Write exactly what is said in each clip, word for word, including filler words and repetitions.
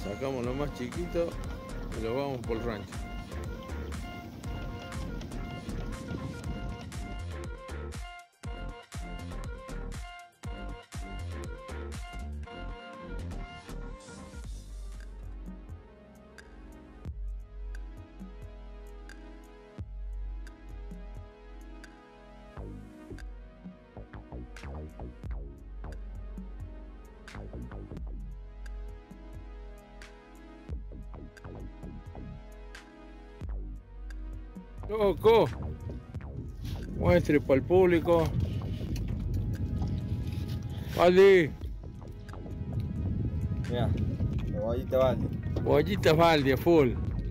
Sacamos lo más chiquito y lo vamos por el rancho. Loco, muestre para el público. Valdi. Mira, bollita Valdi. Bollitas Valdi a full.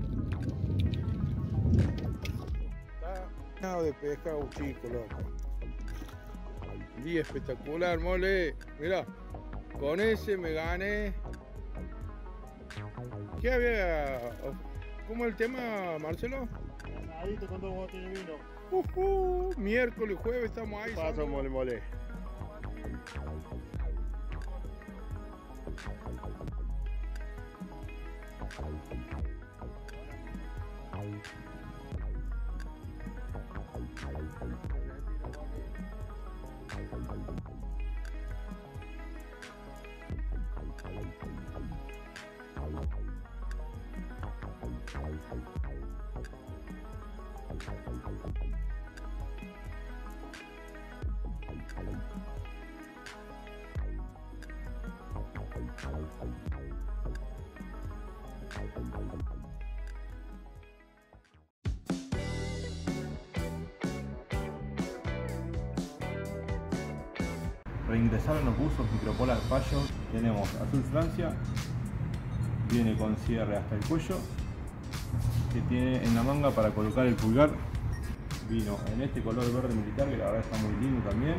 Está de pescado chico, loco. Día espectacular, mole. Mirá, con ese me gané. ¿Qué había? ¿Cómo el tema, Marcelo? Adito con dos botellas de vino. Uh, uh, miércoles, jueves estamos ahí. Paso mole mole. Reingresar en los buzos Micropolar Fallo. Tenemos azul Francia, viene con cierre hasta el cuello, que tiene en la manga para colocar el pulgar. Vino en este color verde militar, que la verdad está muy lindo también.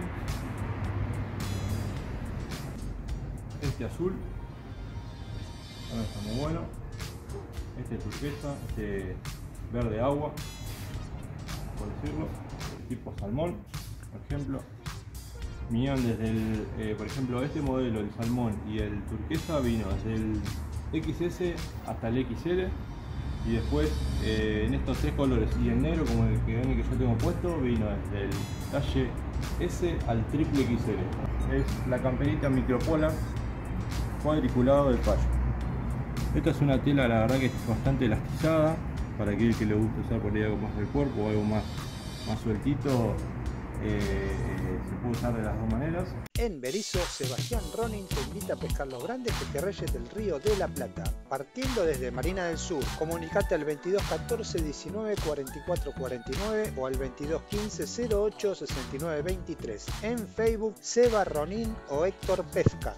Este azul también está muy bueno. Este turquesa, este verde agua, por decirlo, tipo salmón, por ejemplo. Vinieron desde el, eh, por ejemplo, este modelo, el salmón y el turquesa, vino desde el equis ese hasta el equis ele, y después eh, en estos tres colores y el negro, como el que, el que yo tengo puesto, vino desde el talle S al triple equis ele. Es la camperita Micropolar cuadriculado del Fallo. Esta es una tela, la verdad que es bastante elastizada, para aquel que le guste usar por ahí algo más del cuerpo o algo más, más sueltito. Eh, se puede usar de las dos maneras. En Berisso, Sebastián Ronin te invita a pescar los grandes pejerreyes del Río de la Plata. Partiendo desde Marina del Sur, comunicate al veintidós catorce diecinueve cuarenta y cuatro cuarenta y nueve o al veintidós quince cero ocho sesenta y nueve veintitrés. En Facebook, Seba Ronin o Héctor Pesca.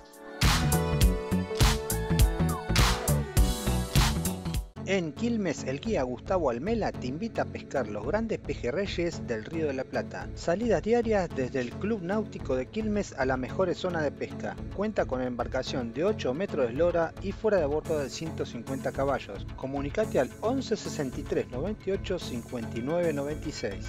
En Quilmes, el guía Gustavo Almela te invita a pescar los grandes pejerreyes del Río de la Plata. Salidas diarias desde el Club Náutico de Quilmes a la mejor zona de pesca. Cuenta con embarcación de ocho metros de eslora y fuera de bordo de ciento cincuenta caballos. Comunicate al once sesenta y tres noventa y ocho cincuenta y nueve noventa y seis.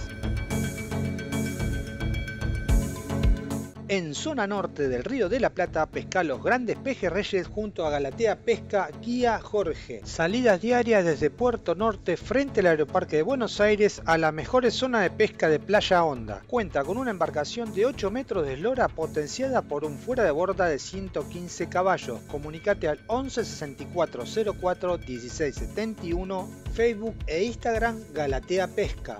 En zona norte del Río de la Plata, pesca los grandes pejerreyes junto a Galatea Pesca Guía Jorge. Salidas diarias desde Puerto Norte frente al Aeroparque de Buenos Aires a la mejor zona de pesca de Playa Honda. Cuenta con una embarcación de ocho metros de eslora potenciada por un fuera de borda de ciento quince caballos. Comunicate al once sesenta y cuatro cero cuatro dieciséis setenta y uno, Facebook e Instagram Galatea Pesca.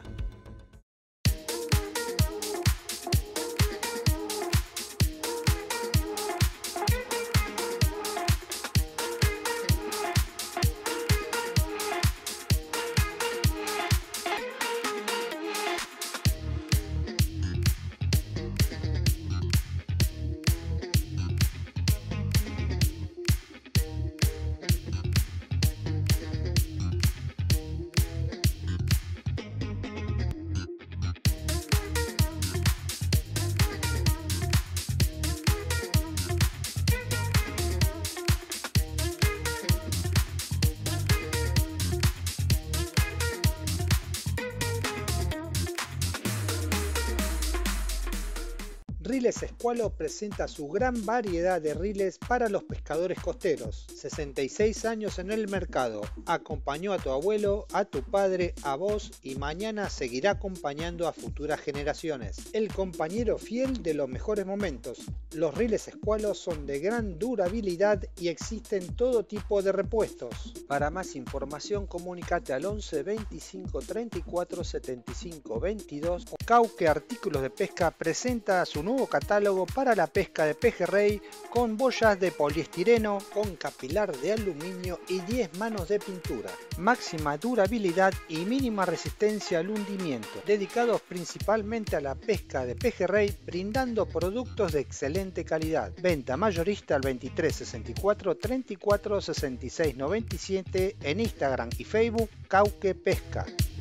Riles Squalo presenta su gran variedad de riles para los pescadores costeros. sesenta y seis años en el mercado. Acompañó a tu abuelo, a tu padre, a vos y mañana seguirá acompañando a futuras generaciones. El compañero fiel de los mejores momentos. Los Riles Squalo son de gran durabilidad y existen todo tipo de repuestos. Para más información comunícate al once veinticinco treinta y cuatro setenta y cinco veintidós. Cauque Artículos de Pesca presenta su nuevo catálogo para la pesca de pejerrey con boyas de poliestireno, con capilar de aluminio y diez manos de pintura. Máxima durabilidad y mínima resistencia al hundimiento, dedicados principalmente a la pesca de pejerrey, brindando productos de excelente calidad. Venta mayorista al veintitrés sesenta y cuatro treinta y cuatro sesenta y seis noventa y siete en Instagram y Facebook Cauque Pesca.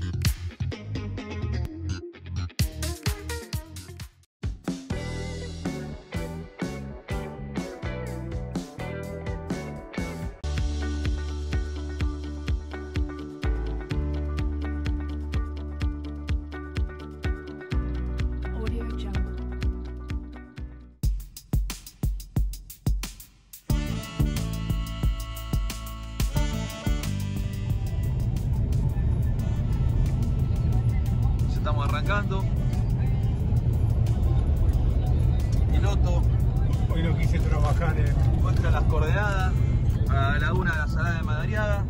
Estamos arrancando. Piloto. Hoy no quise trabajar en... Muestra las coordenadas a la laguna de la Salada de Madariaga.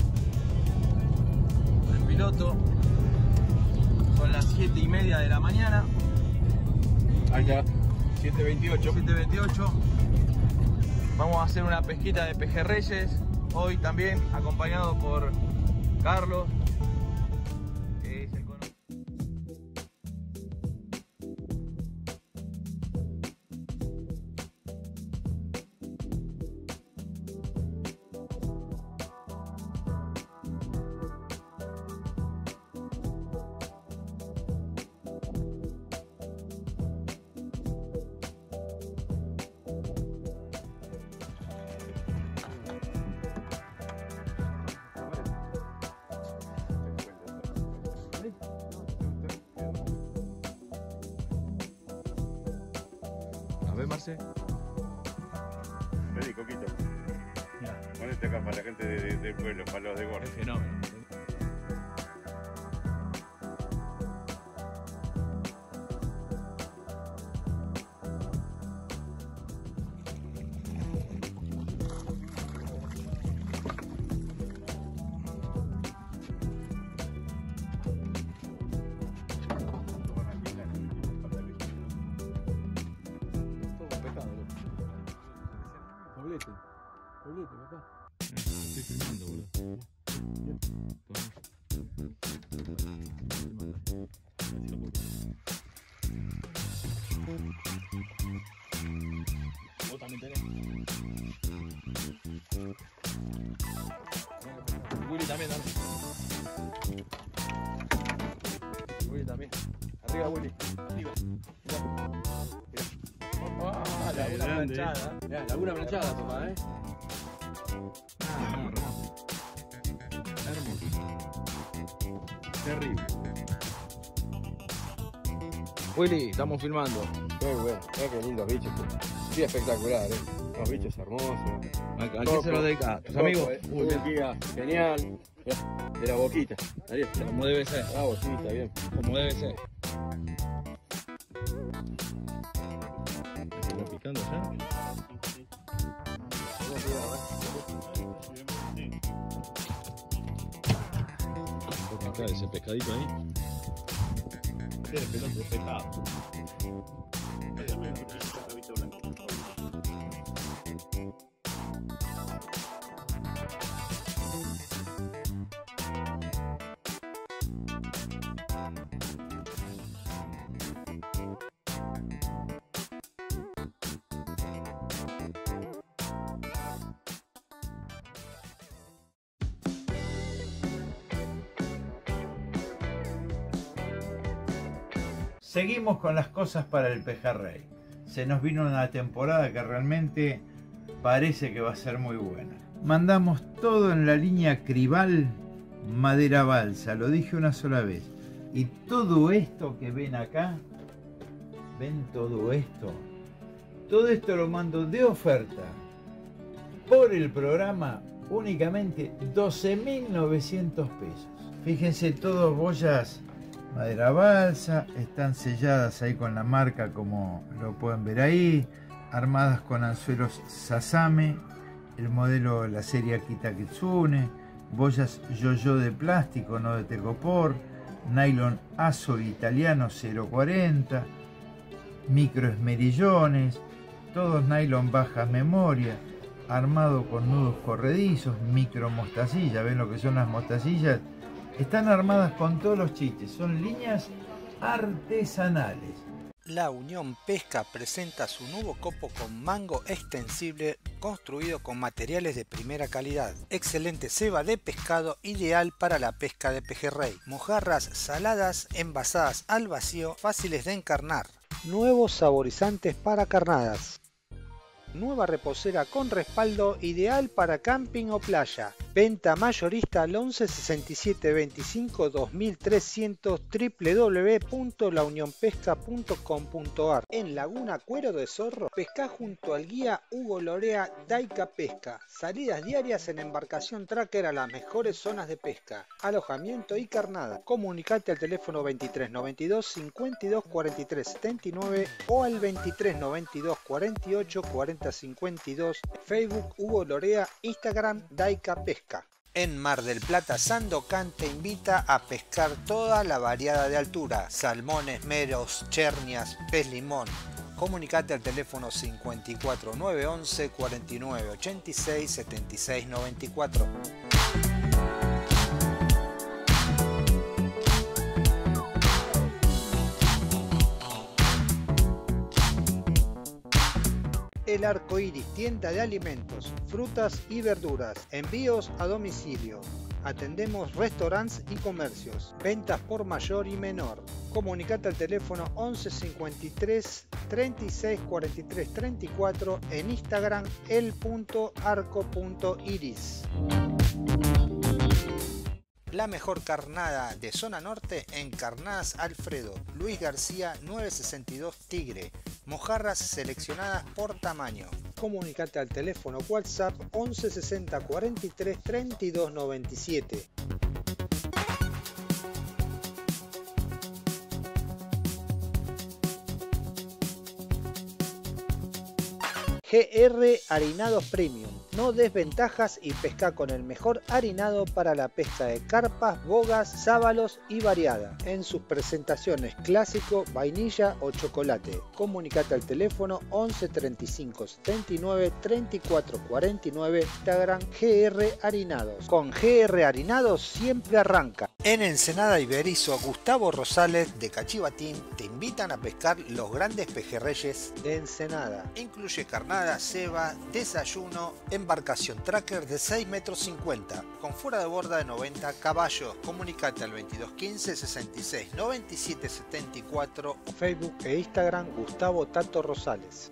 El piloto. Son las siete y media de la mañana. Ahí está, siete veintiocho. siete veintiocho. Vamos a hacer una pesquita de pejerreyes. Hoy también acompañado por Carlos. A ver, Marce. Vení, Coquito. Ponete acá para la gente de, de, del pueblo, para los de Gordo. Es fenómeno. Doblete, doblete, papá. Estoy filmando, boludo. Vos también tenés. Willy también, dale. Willy también. Arriba, Willy. Arriba. Mirá. Mirá. Ah, laguna planchada. Mirá, laguna planchada, papá, eh. Ah, no, hermoso. Terrible. Willy, estamos filmando. Qué bueno, mirá qué lindos bichos. Sí, espectacular, eh. Unos bichos hermosos. ¿A quién se lo dedica? ¿Tus amigos? Uy, un guía genial. Mirá, de la boquita. Ahí está. Como debe ser. Ah, vos sí, está bien. Como debe ser. ¿Se va picando ya? ¿Puedo picar ese pescadito ahí? Tiene pelota de pescado. Seguimos con las cosas para el pejerrey. Se nos vino una temporada que realmente parece que va a ser muy buena. Mandamos todo en la línea Cribal Madera Balsa, lo dije una sola vez. Y todo esto que ven acá, ven todo esto, Todo esto lo mando de oferta por el programa únicamente doce mil novecientos pesos. Fíjense, todas boyas madera balsa, están selladas ahí con la marca como lo pueden ver ahí, armadas con anzuelos Sasame, el modelo, la serie Akita Kitsune, boyas yo-yo de plástico, no de tecopor, nylon aso italiano cero cuarenta, micro esmerillones, todos nylon bajas memoria, armado con nudos corredizos, micro mostacilla. ¿Ven lo que son las mostacillas? Están armadas con todos los chistes, son líneas artesanales. La Unión Pesca presenta su nuevo copo con mango extensible construido con materiales de primera calidad. Excelente ceba de pescado, ideal para la pesca de pejerrey. Mojarras saladas envasadas al vacío, fáciles de encarnar. Nuevos saborizantes para carnadas. Nueva reposera con respaldo, ideal para camping o playa. Venta mayorista al once sesenta y siete veinticinco dos mil trescientos doble u doble u doble u punto la unión pesca punto com punto ar. En Laguna Cuero de Zorro, pesca junto al guía Hugo Lorea Daica Pesca. Salidas diarias en embarcación tracker a las mejores zonas de pesca, alojamiento y carnada. Comunicate al teléfono veintitrés noventa y dos cincuenta y dos cuarenta y tres setenta y nueve o al veintitrés noventa y dos cuarenta y ocho cuarenta cincuenta y dos. Facebook Hugo Lorea, Instagram Daica Pesca. En Mar del Plata, Sandocan te invita a pescar toda la variada de altura: salmones, meros, chernias, pez limón. Comunicate al teléfono cincuenta y cuatro nueve once cuarenta y nueve ochenta y seis setenta y seis noventa y cuatro. El Arco Iris, tienda de alimentos, frutas y verduras, envíos a domicilio. Atendemos restaurantes y comercios, ventas por mayor y menor. Comunicate al teléfono once cincuenta y tres treinta y seis cuarenta y tres treinta y cuatro, en Instagram el punto arco punto iris. La mejor carnada de zona norte en Carnadas Alfredo, Luis García novecientos sesenta y dos Tigre. Mojarras seleccionadas por tamaño. Comunicate al teléfono WhatsApp once sesenta cuarenta y tres treinta y dos noventa y siete. G R Harinados Premium. No des ventajas y pesca con el mejor harinado para la pesca de carpas, bogas, sábalos y variada. En sus presentaciones clásico, vainilla o chocolate. Comunicate al teléfono once treinta y cinco setenta y nueve treinta y cuatro cuarenta y nueve. Instagram G R Harinados. Con G R Harinados siempre arranca. En Ensenada y Berizo, Gustavo Rosales de Cachivatín te invitan a pescar los grandes pejerreyes de Ensenada. Incluye carnada, ceba, desayuno, embarcación tracker de seis metros cincuenta con fuera de borda de noventa caballos. Comunicate al veintidós quince sesenta y seis noventa y siete setenta y cuatro. Facebook e Instagram Gustavo Tato Rosales.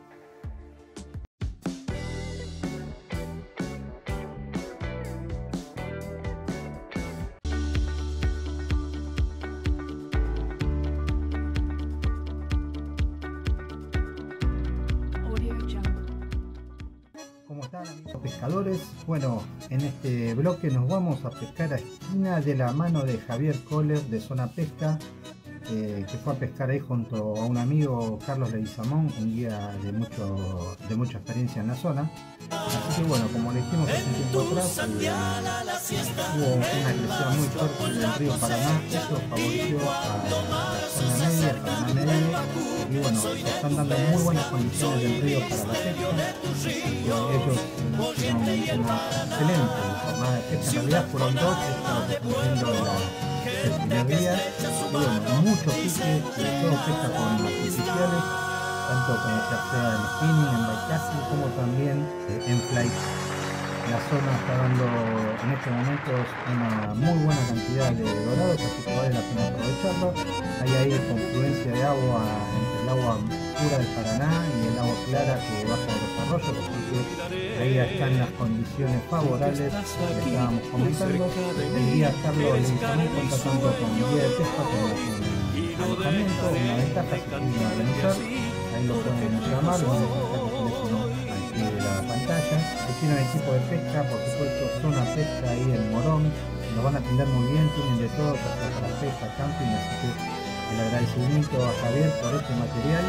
Pescadores, bueno, en este bloque nos vamos a pescar a Esquina de la mano de Javier Kohler de Zona Pesca, eh, que fue a pescar ahí junto a un amigo, Carlos Leguizamón, un guía de, mucho, de mucha experiencia en la zona. Así que bueno, como le dijimos hace un tiempo atrás, eh, hubo una crecida muy fuerte del río Paraná. Eso favoreció a la zona media, Paraná media, y bueno, están dando muy buenas condiciones del río para la pesca. Ellos hicieron una excelente jornada de pesca. En realidad fueron dos, esta que estamos viendo la, el primer día. Y bueno, mucho pique, todo pesca con artificiales, tanto con ya sea en spinning, en bycasting, como también en fly. La zona está dando en estos momentos una muy buena cantidad de dorados, así que vale la pena aprovecharlo. Hay ahí confluencia de agua entre el agua pura del Paraná y el agua clara que baja de los arroyos, así que ahí están las condiciones favorables que estábamos comentando. El guía Carlos Leguizamón cuenta tanto con guía de pesca como con alojamiento, una ventaja si quieren organizar. Ahí ahí lo pueden llamar, les vamos a dejar el teléfono al pie de la pantalla. Si tienen equipo de pesca, por supuesto, Zona Pesca ahí en Morón, lo van a atender muy bien, tienen de todo, hasta para pesca, camping, así que el agradecimiento a Javier por este material.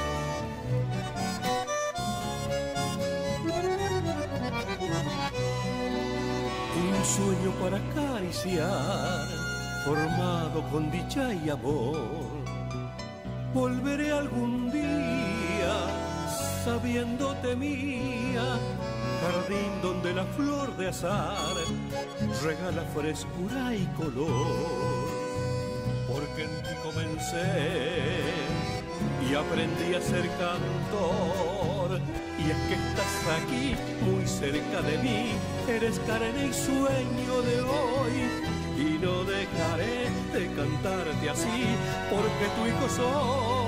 Un sueño para acariciar, formado con dicha y amor. Volveré algún día, sabiéndote mía, jardín donde la flor de azar regala frescura y color. Porque en ti comencé y aprendí a ser cantor. Y es que estás aquí, muy cerca de mí, eres carne y sueño de hoy. Y no dejaré de cantarte así, porque tu hijo soy.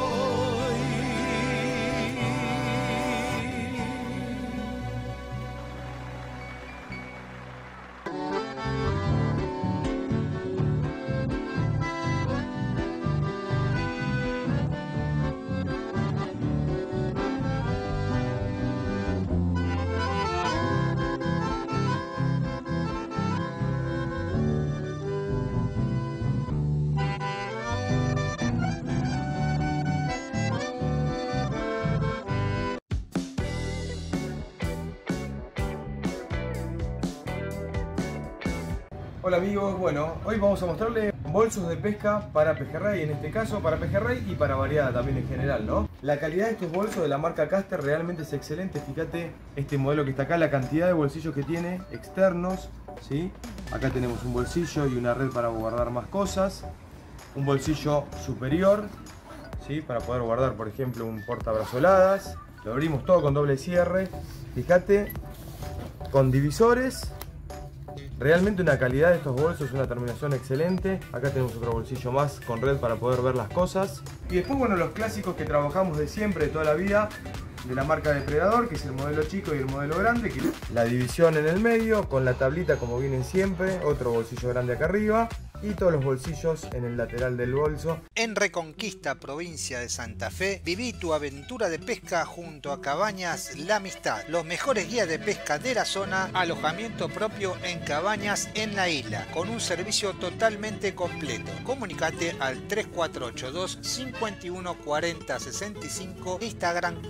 Hola amigos, bueno, hoy vamos a mostrarles bolsos de pesca para pejerrey, en este caso para pejerrey y para variada también en general, ¿no? La calidad de estos bolsos de la marca Caster realmente es excelente. Fíjate este modelo que está acá, la cantidad de bolsillos que tiene externos, ¿sí? Acá tenemos un bolsillo y una red para guardar más cosas, un bolsillo superior, ¿sí? Para poder guardar, por ejemplo, un portabrazoladas. Lo abrimos todo con doble cierre, fíjate, con divisores. Realmente una calidad de estos bolsos, una terminación excelente. Acá tenemos otro bolsillo más con red para poder ver las cosas. Y después, bueno, los clásicos que trabajamos de siempre, de toda la vida, de la marca Depredador, que es el modelo chico y el modelo grande, que la división en el medio, con la tablita como vienen siempre, otro bolsillo grande acá arriba, y todos los bolsillos en el lateral del bolso. En Reconquista, provincia de Santa Fe, viví tu aventura de pesca junto a Cabañas La Amistad, los mejores guías de pesca de la zona, alojamiento propio en cabañas en la isla, con un servicio totalmente completo. Comunicate al tres cuatro ocho dos, cinco uno cuatro cero seis cinco, Instagram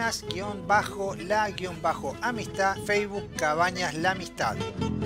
cabanas-la-amistad, Facebook Cabañas La Amistad.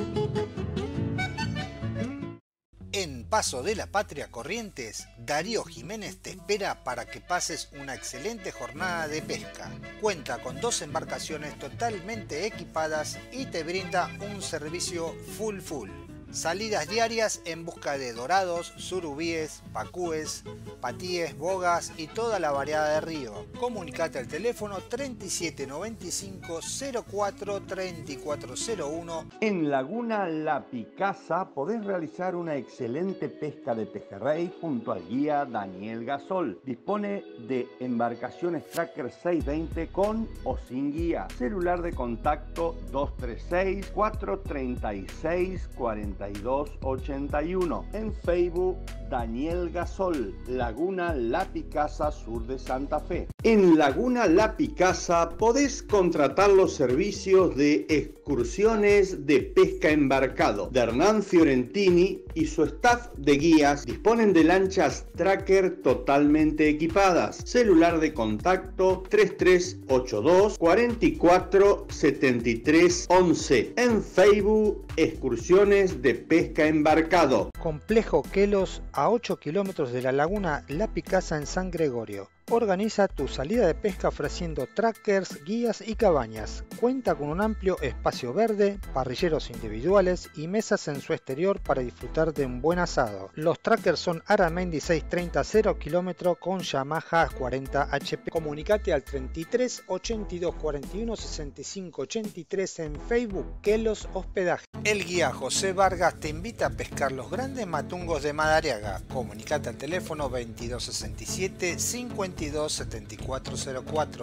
En Paso de la Patria Corrientes, Darío Jiménez te espera para que pases una excelente jornada de pesca. Cuenta con dos embarcaciones totalmente equipadas y te brinda un servicio full full. Salidas diarias en busca de dorados, surubíes, pacúes, patíes, bogas y toda la variedad de río. Comunicate al teléfono treinta y siete noventa y cinco, cero cuatro, treinta y cuatro cero uno. En Laguna La Picasa podés realizar una excelente pesca de pejerrey junto al guía Daniel Gasol. Dispone de embarcaciones Tracker seiscientos veinte con o sin guía. Celular de contacto dos tres seis, cuatro tres seis, cuatro dos ocho uno. En Facebook Daniel Gasol, Laguna La Picasa, sur de Santa Fe. En Laguna La Picasa podés contratar los servicios de excursiones de pesca embarcado de Hernán Fiorentini y su staff de guías. Disponen de lanchas Tracker totalmente equipadas. Celular de contacto tres tres ocho dos, cuatro cuatro, siete tres once. En Facebook Excursiones de Pesca Embarcado. Complejo Quelos, a ocho kilómetros de la laguna La Picasa en San Gregorio. Organiza tu salida de pesca ofreciendo trackers, guías y cabañas. Cuenta con un amplio espacio verde, parrilleros individuales y mesas en su exterior para disfrutar de un buen asado. Los trackers son Aramendi seiscientos treinta, cero kilómetros con Yamaha cuarenta H P. Comunicate al treinta y tres, ochenta y dos, cuarenta y uno, sesenta y cinco, ochenta y tres en Facebook Quelos Hospedaje. El guía José Vargas te invita a pescar los grandes matungos de Madariaga. Comunicate al teléfono veintidós sesenta y siete, cincuenta y dos, setenta y cuatro cero cuatro.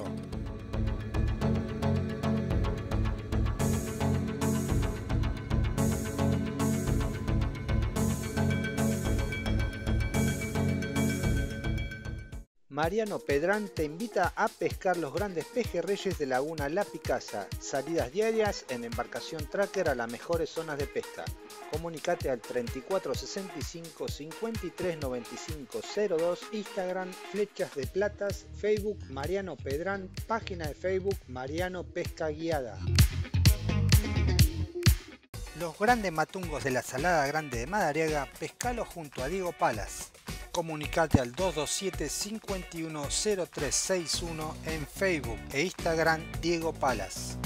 Mariano Pedrán te invita a pescar los grandes pejerreyes de Laguna La Picasa. Salidas diarias en embarcación tracker a las mejores zonas de pesca. Comunicate al treinta y cuatro sesenta y cinco cincuenta y tres noventa y cinco cero dos, Instagram Flechas de Platas, Facebook Mariano Pedrán, página de Facebook Mariano Pesca Guiada. Los grandes matungos de la Salada Grande de Madariaga, pescalos junto a Diego Palas. Comunicate al dos dos siete cinco uno cero tres seis uno en Facebook e Instagram Diego Palas.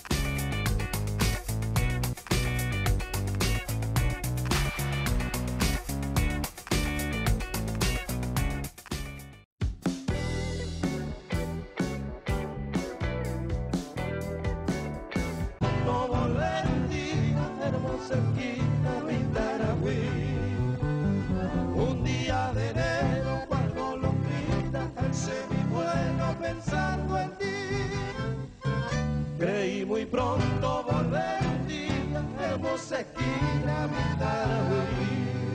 Un día de enero cuando lo grita el semivuelo pensando en ti. Creí muy pronto volver un día, hermosa esquina, Vitarahui.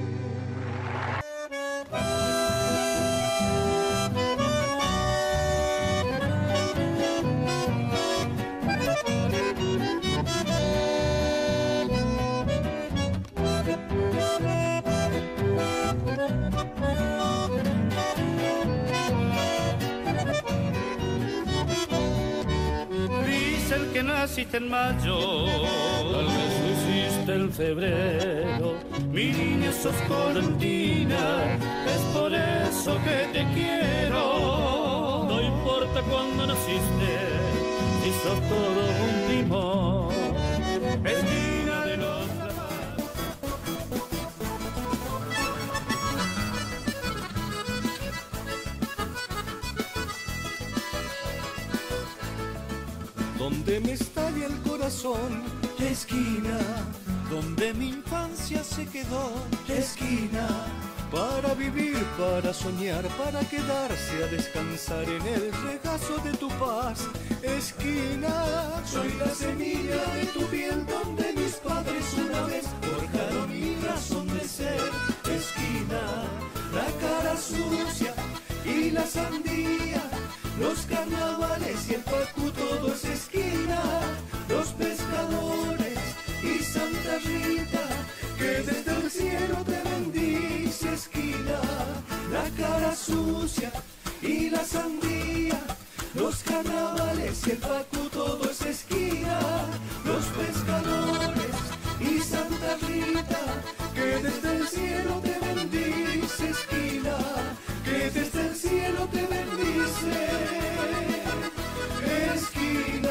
El que naciste en mayo, tal vez lo hiciste en febrero. Mi niña sos correntina, es por eso que te quiero. No importa cuándo naciste, si sos todo un timón. Esquina de los donde me estalla el corazón, esquina, donde mi infancia se quedó, esquina, para vivir, para soñar, para quedarse a descansar en el regazo de tu paz, esquina, soy la semilla de tu piel donde mis padres una vez forjaron mi razón de ser, esquina, la cara sucia y la sandía, los carnavales y el Pacu, todo es esquina, los pescadores y Santa Rita, que desde el cielo te bendice, esquina, la cara sucia y la sandía, los carnavales y el Pacu, todo es esquina, los pescadores y Santa Rita, que desde el cielo te bendice, esquina, que desde el cielo te bendice, esquina.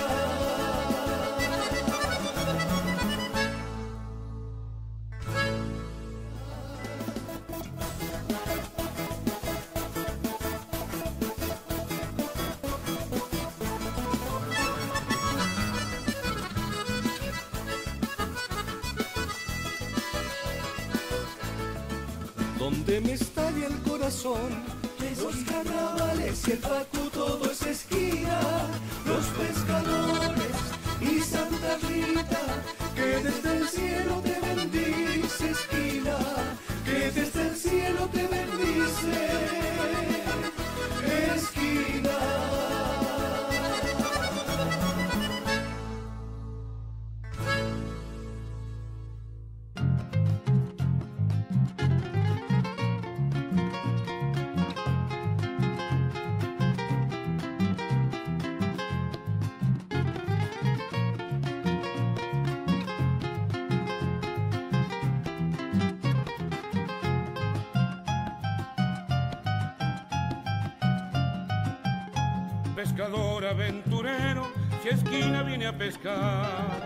Donde me estalla el corazón, los carnavales y el Pacu, todo es esquina, los pescadores y Santa Rita, que desde el cielo te bendice, esquina, que desde el cielo te bendice, esquina. Pescador aventurero, si esquina viene a pescar,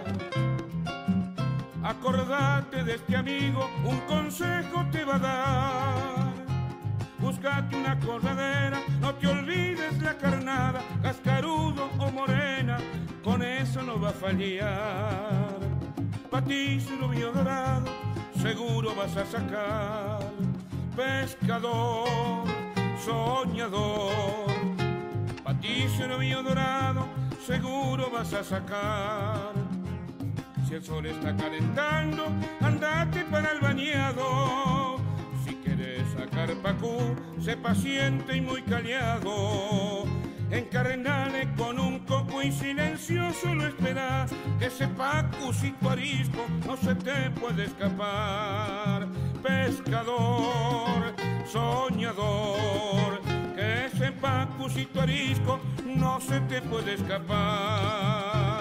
acordate de este amigo, un consejo te va a dar. Búscate una corredera, no te olvides la carnada, cascarudo o morena, con eso no va a fallar. Patizo y lubio dorado, seguro vas a sacar. Pescador, soñador, paticio novillo dorado, seguro vas a sacar. Si el sol está calentando, andate para el bañado. Si quieres sacar Carpacú se paciente y muy callado, encarnale con un coco y silencioso lo espera, que ese pacucito arisco no se te puede escapar. Pescador, soñador, que ese pacucito arisco no se te puede escapar.